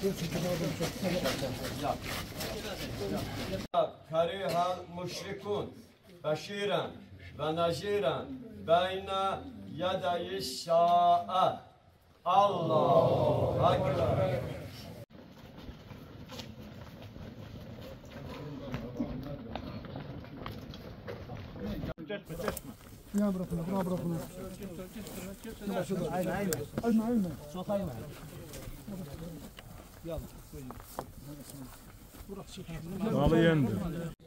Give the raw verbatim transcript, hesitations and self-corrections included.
Karihal müşrikun beşiren ve naziren beyne yedeyi şa'a. Allahu Ekber. يا بركنا برا بركنا عين عين عين عين صوت عين يلا